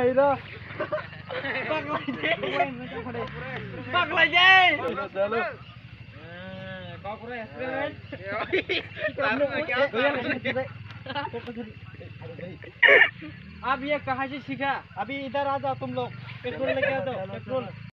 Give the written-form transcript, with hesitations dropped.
इधर पक लगे चलो अब ये कहाँ से सीखा? अभी इधर आ जाओ तुम लोग पेट्रोल लेके आ जाओ पेट्रोल